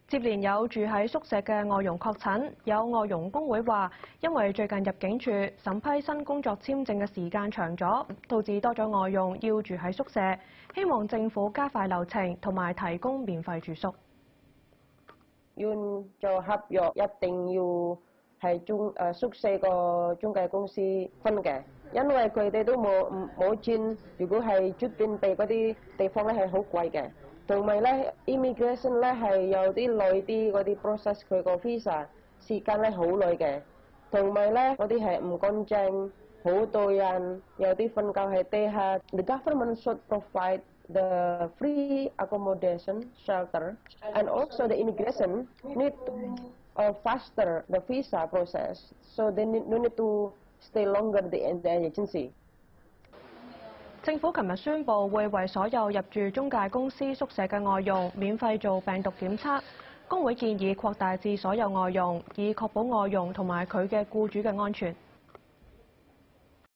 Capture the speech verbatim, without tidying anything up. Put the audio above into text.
接連有住喺宿舍嘅外傭確診，有外傭工會話，因為最近入境處審批新工作簽證嘅時間長咗，導致多咗外傭要住喺宿舍，希望政府加快流程同埋提供免費住宿。 要做合約一定要係中誒宿舍個中介公司分嘅，因為佢哋都冇冇錢，如果係出邊地嗰啲地方咧係好貴嘅。 同埋咧 ，immigration 咧係有啲耐啲嗰啲 process， 佢個 visa 時間咧好耐嘅。同埋咧，嗰啲係唔乾淨，好多人有啲瞓覺喺地下。The government should provide the free accommodation, shelter, and also the immigration need to uh, faster the visa process, so they need, no need to stay longer in the agency. 政府琴日宣布會為所有入住中介公司宿舍嘅外傭免費做病毒檢測。工會建議擴大至所有外傭，以確保外傭同埋佢嘅僱主嘅安全。